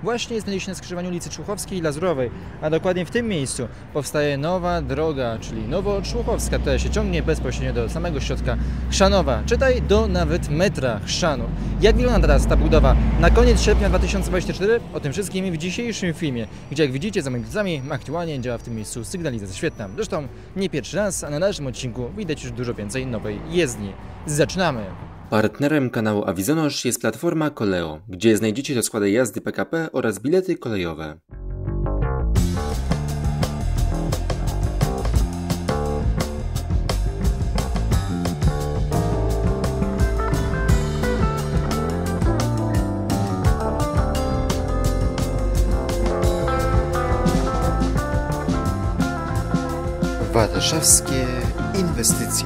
właśnie znajdzie się na skrzyżowaniu ulicy Człuchowskiej i Lazurowej, a dokładnie w tym miejscu powstaje nowa droga, czyli Nowo-Człuchowska, która się ciągnie bezpośrednio do samego środka Chrzanowa, czytaj do nawet metra Chrzanów. Jak wygląda teraz ta budowa na koniec sierpnia 2024? O tym wszystkim w dzisiejszym filmie, gdzie jak widzicie za moimi plecami aktualnie działa w tym miejscu sygnalizacja świetna. Zresztą nie pierwszy raz, a na dalszym odcinku widać już dużo więcej nowej jezdni. Zaczynamy! Partnerem kanału Avizonosz jest platforma Koleo, gdzie znajdziecie rozkłady jazdy PKP oraz bilety kolejowe. Warszawskie inwestycje.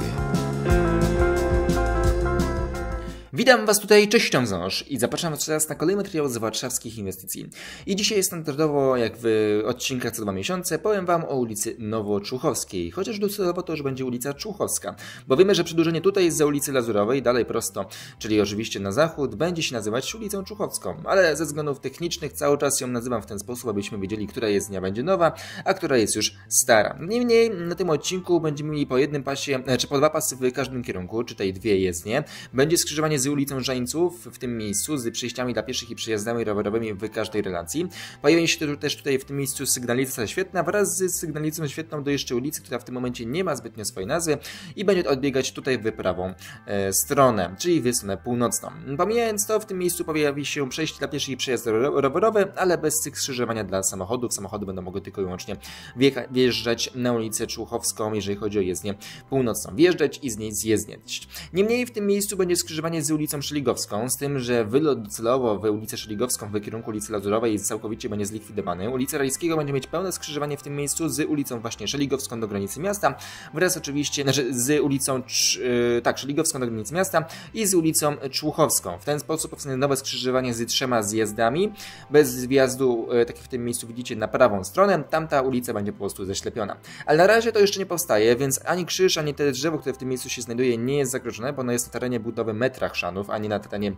Witam Was tutaj, cześć Avizonosz i zapraszam Was teraz na kolejny materiał z warszawskich inwestycji. I dzisiaj standardowo, jak w odcinkach co 2 miesiące, powiem Wam o ulicy Nowo-Człuchowskiej, chociaż docelowo to już będzie ulica Człuchowska, bo wiemy, że przedłużenie tutaj jest za ulicy Lazurowej, dalej prosto, czyli oczywiście na zachód, będzie się nazywać ulicą Człuchowską, ale ze względów technicznych cały czas ją nazywam w ten sposób, abyśmy wiedzieli, która jezdnia będzie nowa, a która jest już stara. Niemniej na tym odcinku będziemy mieli po jednym pasie, czy po 2 pasy w każdym kierunku, czy tej 2 jezdnie, będzie skrzyżowanie z ulicą Żeńców w tym miejscu, z przejściami dla pieszych i przejazdami rowerowymi w każdej relacji. Pojawi się też tutaj w tym miejscu sygnalizacja świetna wraz z sygnalizacją świetną do jeszcze ulicy, która w tym momencie nie ma zbytnio swojej nazwy i będzie odbiegać tutaj w prawą stronę, czyli w stronę północną. Pomijając to, w tym miejscu pojawi się przejście dla pieszych i przejazdy rowerowe, ale bez skrzyżowania dla samochodów. Samochody będą mogły tylko i wyłącznie wjeżdżać na ulicę Człuchowską, jeżeli chodzi o jezdnię północną. Wjeżdżać i z niej zjezdniać. Niemniej w tym miejscu będzie skrzyżowanie z ulicą Szeligowską, z tym, że wylot docelowo w ulicę Szeligowską w kierunku ulicy Lazurowej całkowicie będzie zlikwidowany. Ulica Rajskiego będzie mieć pełne skrzyżowanie w tym miejscu z ulicą właśnie Szeligowską do granicy miasta, wraz oczywiście, z ulicą Szeligowską do granicy miasta i z ulicą Człuchowską. W ten sposób powstanie nowe skrzyżowanie z 3 zjazdami, bez wjazdu, tak jak w tym miejscu widzicie, na prawą stronę, tamta ulica będzie po prostu zaślepiona. Ale na razie to jeszcze nie powstaje, więc ani krzyż, ani te drzewo, które w tym miejscu się znajduje, nie jest zagrożone, bo ono jest na terenie budowy metra Chrzanów, a nie na terenie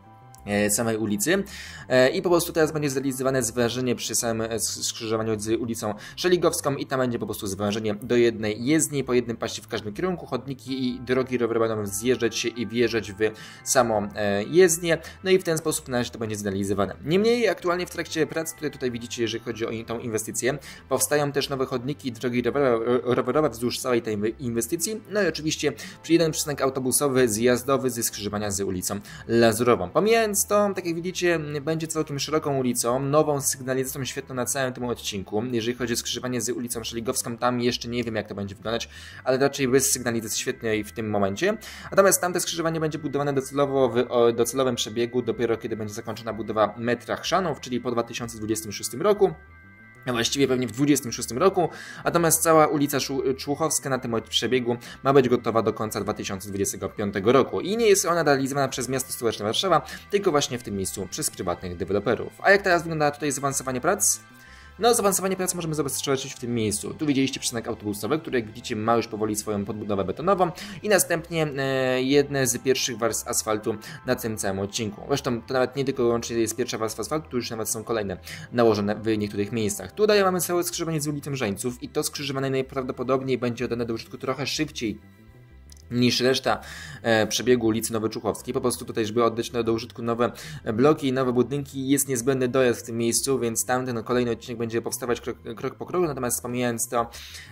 samej ulicy i po prostu teraz będzie zrealizowane zwężenie przy samym skrzyżowaniu z ulicą Szeligowską i tam będzie po prostu zwężenie do jednej jezdni, po jednym pasie w każdym kierunku, chodniki i drogi rowerowe będą zjeżdżać się i wjeżdżać w samą jezdnię, no i w ten sposób na razie to będzie zrealizowane. Niemniej aktualnie w trakcie prac, które tutaj widzicie, jeżeli chodzi o tą inwestycję, powstają też nowe chodniki i drogi rowerowe wzdłuż całej tej inwestycji, no i oczywiście przy jeden przystanek autobusowy, zjazdowy ze skrzyżowania z ulicą Lazurową. Pomijając to, tak jak widzicie, będzie całkiem szeroką ulicą, nową sygnalizacją świetną na całym tym odcinku. Jeżeli chodzi o skrzyżowanie z ulicą Szeligowską, tam jeszcze nie wiem, jak to będzie wyglądać, ale raczej bez sygnalizacji świetnej w tym momencie. Natomiast tamte skrzyżowanie będzie budowane docelowo w docelowym przebiegu dopiero kiedy będzie zakończona budowa metra Chrzanów, czyli po 2026 roku. Właściwie pewnie w 2026 roku, natomiast cała ulica Człuchowska na tym przebiegu ma być gotowa do końca 2025 roku i nie jest ona realizowana przez miasto stołeczne Warszawa, tylko właśnie w tym miejscu przez prywatnych deweloperów. A jak teraz wygląda tutaj zaawansowanie prac? No, zaawansowanie prac możemy zobaczyć w tym miejscu. Tu widzieliście przystanek autobusowy, który jak widzicie ma już powoli swoją podbudowę betonową i następnie jedne z pierwszych warstw asfaltu na tym całym odcinku. Zresztą to nawet nie tylko wyłącznie jest pierwsza warstwa asfaltu, tu już nawet są kolejne nałożone w niektórych miejscach. Tutaj mamy całe skrzyżowanie z ulicą Żeńców i to skrzyżowanie najprawdopodobniej będzie oddane do użytku trochę szybciej niż reszta przebiegu ulicy Nowo-Człuchowskiej. Po prostu tutaj, żeby oddać do użytku nowe bloki i nowe budynki, jest niezbędny dojazd w tym miejscu, więc tamten kolejny odcinek będzie powstawać krok po kroku, natomiast pomijając to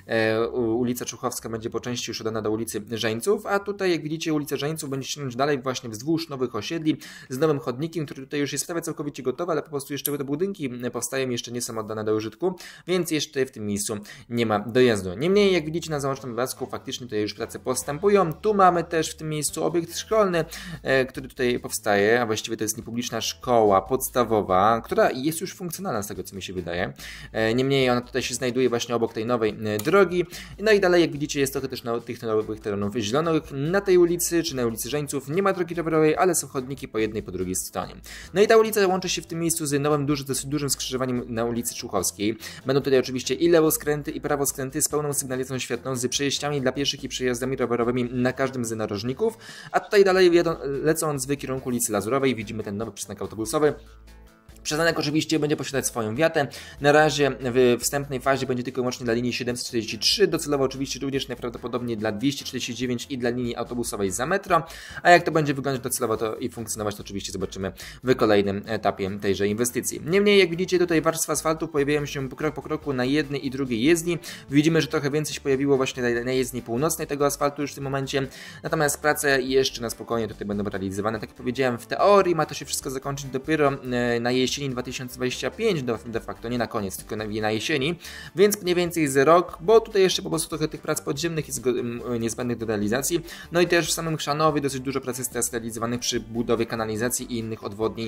ulica Człuchowska będzie po części już oddana do ulicy Żeńców, a tutaj jak widzicie ulica Żeńców będzie ciągnąć dalej właśnie wzdłuż nowych osiedli z nowym chodnikiem, który tutaj już jest prawie całkowicie gotowy, ale po prostu jeszcze te budynki powstają, jeszcze nie są oddane do użytku, więc jeszcze w tym miejscu nie ma dojazdu. Niemniej jak widzicie na załącznym obrazku faktycznie tutaj już prace postępują, szkołą. Tu mamy też w tym miejscu obiekt szkolny, który tutaj powstaje, a właściwie to jest niepubliczna szkoła podstawowa, która jest już funkcjonalna z tego, co mi się wydaje. Niemniej ona tutaj się znajduje właśnie obok tej nowej drogi. No i dalej, jak widzicie, jest trochę też tych nowych terenów zielonych. Na tej ulicy, czy na ulicy Żeńców, nie ma drogi rowerowej, ale są chodniki po jednej, po drugiej stronie. No i ta ulica łączy się w tym miejscu z nowym, dosyć dużym skrzyżowaniem na ulicy Człuchowskiej. Będą tutaj oczywiście i lewoskręty, i prawoskręty z pełną sygnalizacją świetlną, z przejściami dla pieszych i przejazdami rowerowymi na każdym z narożników. A tutaj dalej lecąc w kierunku ulicy Lazurowej widzimy ten nowy przystanek autobusowy, Przystanek oczywiście będzie posiadać swoją wiatę. Na razie w wstępnej fazie będzie tylko i wyłącznie dla linii 743, docelowo oczywiście również najprawdopodobniej dla 249 i dla linii autobusowej za metro. A jak to będzie wyglądać docelowo to i funkcjonować, to oczywiście zobaczymy w kolejnym etapie tejże inwestycji. Niemniej, jak widzicie, tutaj warstwa asfaltu pojawiają się krok po kroku na jednej i drugiej jezdni. Widzimy, że trochę więcej się pojawiło właśnie na jezdni północnej tego asfaltu już w tym momencie. Natomiast prace jeszcze na spokojnie tutaj będą realizowane. Tak jak powiedziałem, w teorii ma to się wszystko zakończyć dopiero na jesieni 2025 de facto, nie na koniec, tylko na jesieni, więc mniej więcej z rok, bo tutaj jeszcze po prostu trochę tych prac podziemnych jest niezbędnych do realizacji. No i też w samym Chrzanowie dosyć dużo prac jest teraz realizowanych przy budowie kanalizacji i innych odwodni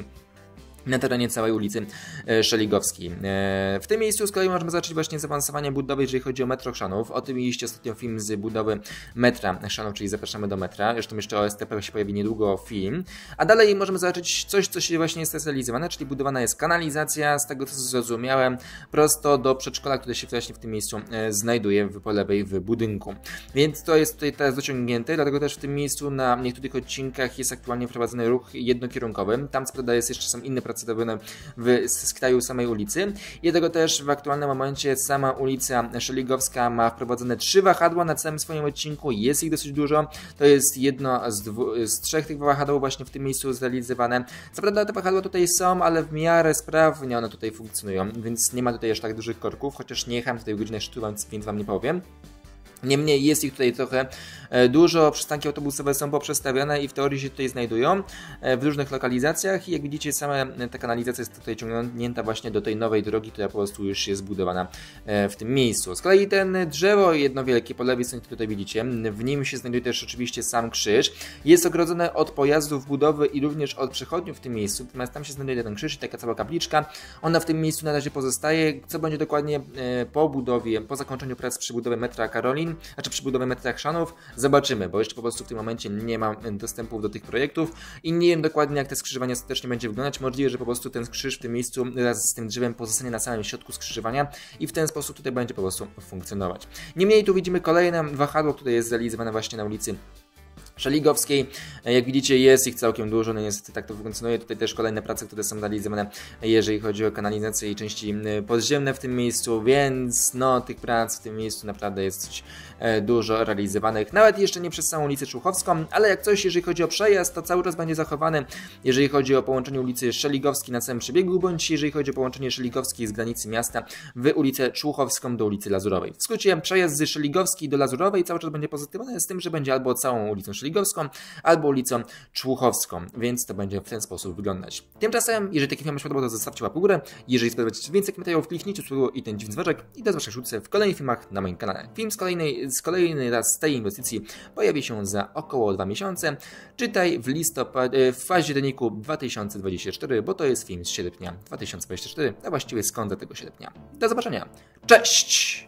na terenie całej ulicy Szeligowskiej. W tym miejscu z kolei możemy zacząć właśnie zaawansowanie budowy, jeżeli chodzi o metro Chrzanów. O tym mieliście ostatnio film z budowy metra Chrzanów, czyli zapraszamy do metra. Zresztą jeszcze o STP się pojawi niedługo film. A dalej możemy zobaczyć coś, co się właśnie jest realizowane, czyli budowana jest kanalizacja, z tego co zrozumiałem, prosto do przedszkola, które się właśnie w tym miejscu znajduje po lewej w budynku. Więc to jest tutaj teraz dociągnięte, dlatego też w tym miejscu na niektórych odcinkach jest aktualnie wprowadzony ruch jednokierunkowy. Tam co prawda są inne prace robione z kraju samej ulicy. I dlatego też w aktualnym momencie sama ulica Szeligowska ma wprowadzone 3 wahadła na całym swoim odcinku. Jest ich dosyć dużo. To jest jedno z 3 tych wahadeł właśnie w tym miejscu zrealizowane. Co prawda te wahadła tutaj są, ale w miarę sprawnie one tutaj funkcjonują, więc nie ma tutaj aż tak dużych korków, chociaż nie jechałem tutaj w godzinę szczytu, więc wam nie powiem. Niemniej jest ich tutaj trochę dużo, przystanki autobusowe są poprzestawiane i w teorii się tutaj znajdują w różnych lokalizacjach i jak widzicie sama ta kanalizacja jest tutaj ciągnięta właśnie do tej nowej drogi, która po prostu już jest zbudowana w tym miejscu. Z kolei ten drzewo jedno wielkie po lewej stronie tutaj widzicie, w nim się znajduje też oczywiście sam krzyż. Jest ogrodzone od pojazdów budowy i również od przechodniów w tym miejscu, natomiast tam się znajduje ten krzyż i taka cała kapliczka. Ona w tym miejscu na razie pozostaje, co będzie dokładnie po budowie, po zakończeniu prac przy budowie metra Karolin, znaczy przy budowie metra Chrzanów, zobaczymy, bo jeszcze po prostu w tym momencie nie mam dostępu do tych projektów i nie wiem dokładnie jak te skrzyżowanie ostatecznie będzie wyglądać. Możliwe, że po prostu ten krzyż w tym miejscu wraz z tym drzewem pozostanie na samym środku skrzyżowania i w ten sposób tutaj będzie po prostu funkcjonować. Niemniej tu widzimy kolejne wahadło, które jest zrealizowane właśnie na ulicy Szeligowskiej. Jak widzicie jest ich całkiem dużo, no niestety tak to funkcjonuje. Tutaj też kolejne prace, które są realizowane, jeżeli chodzi o kanalizację i części podziemne w tym miejscu, więc no tych prac w tym miejscu naprawdę jest dużo realizowanych. Nawet jeszcze nie przez całą ulicę Człuchowską, ale jak coś, jeżeli chodzi o przejazd, to cały czas będzie zachowany, jeżeli chodzi o połączenie ulicy Szeligowskiej na całym przebiegu, bądź jeżeli chodzi o połączenie Szeligowskiej z granicy miasta w ulicę Człuchowską do ulicy Lazurowej. W skrócie przejazd z Szeligowskiej do Lazurowej cały czas będzie pozytywny, z tym, że będzie albo całą ulicą Szeligowską, albo ulicą Człuchowską, więc to będzie w ten sposób wyglądać. Tymczasem, jeżeli taki film Wam się podobał, to zostawcie łapkę w górę. Jeżeli spodobacie się więcej materiałów, kliknijcie spróbuj i ten dziwny dzwoneczek i do zobaczenia wkrótce w kolejnych filmach na moim kanale. Film kolejny raz z tej inwestycji pojawi się za około 2 miesiące. Czytaj w październiku 2024, bo to jest film z sierpnia 2024, a właściwie z końca tego sierpnia. Do zobaczenia. Cześć!